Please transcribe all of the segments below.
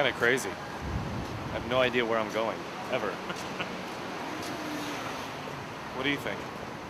kind of crazy. I have no idea where I'm going, ever. What do you think?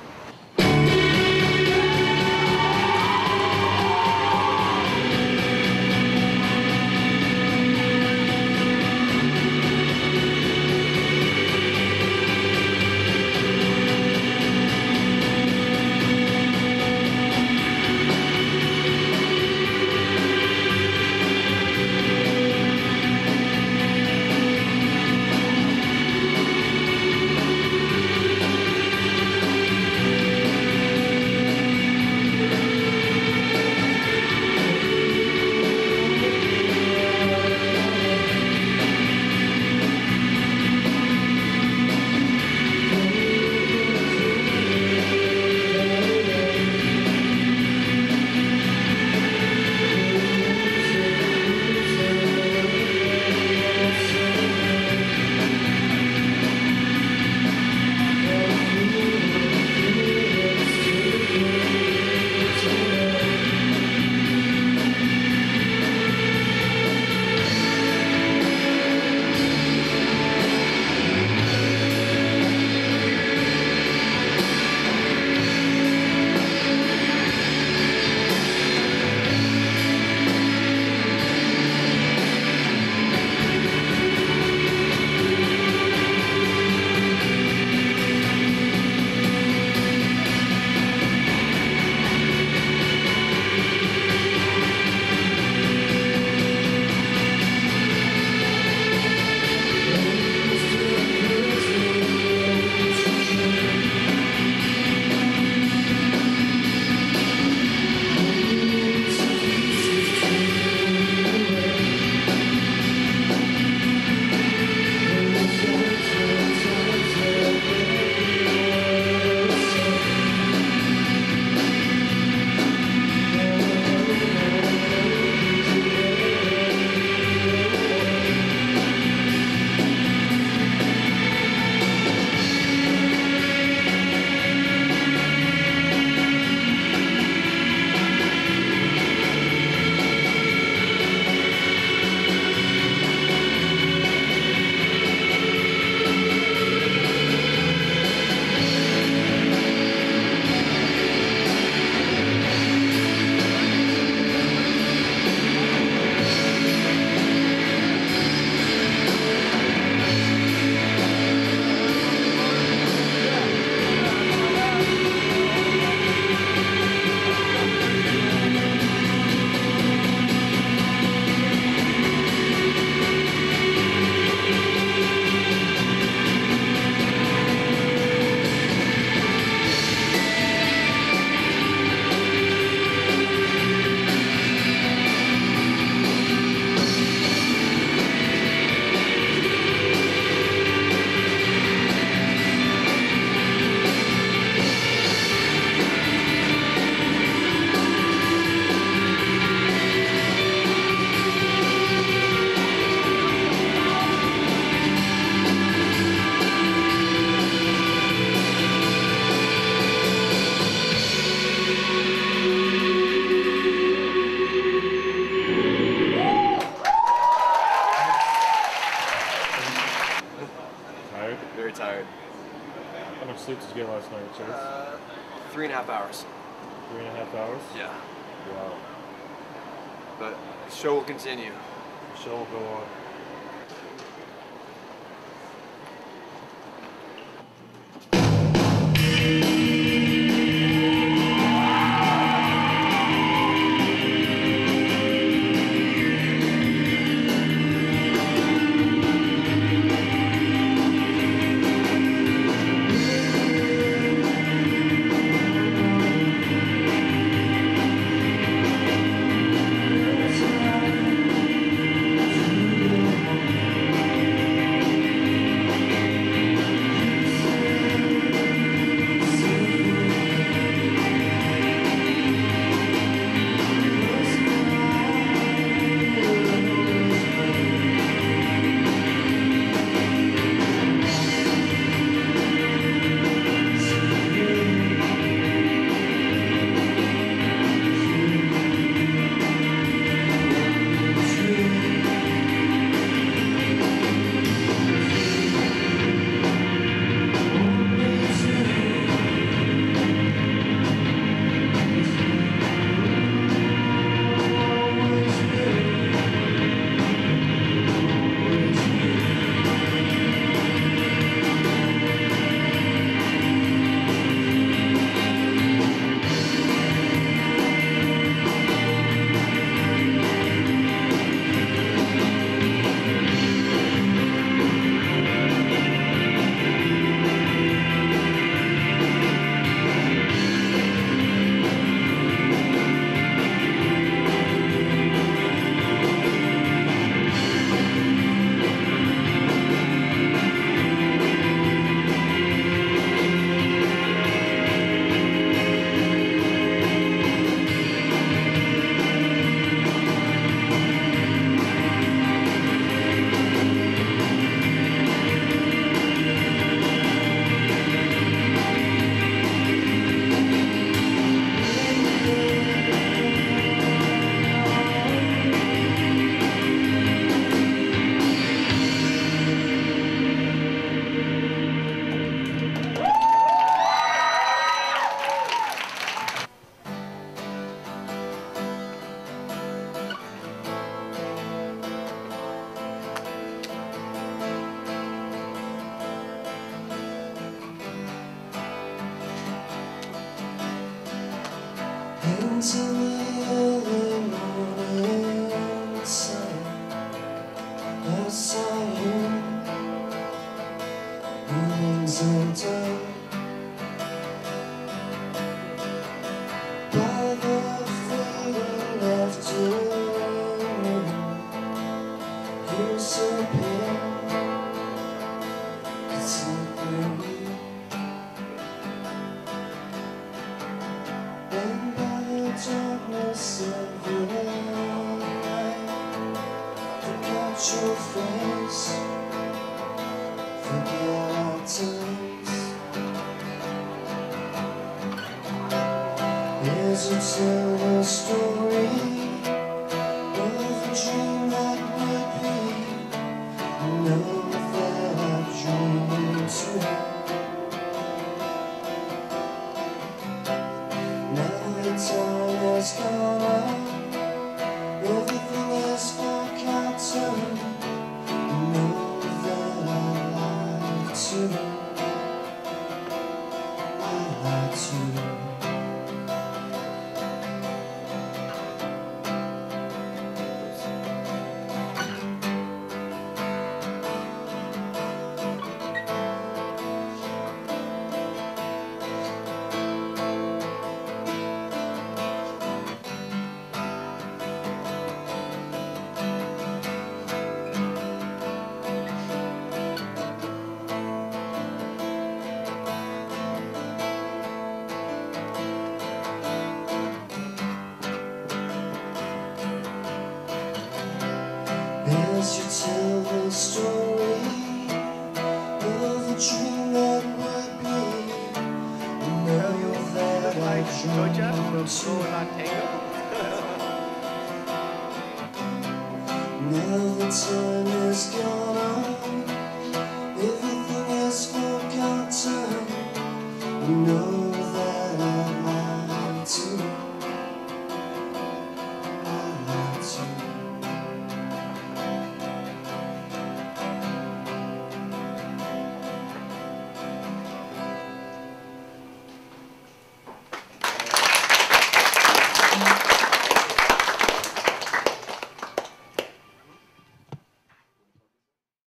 Very tired. How much sleep did you get last night, Chase? 3.5 hours. 3.5 hours? Yeah. Wow. But the show will continue. The show will go on. Until the early morning sun, I saw you mornings undone by the fading afternoon. You so pale, it's like and by the darkness of the night, forgot your face, forget our times. Here's a tell a story of a dream that would be. Know that I've dreamed too. Now the time has gone on, everything is forgotten. Know that I lied to, I lied to. As you tell the story of a dream that would be, know that I dreamed too. Now the time has gone on, everything is forgotten.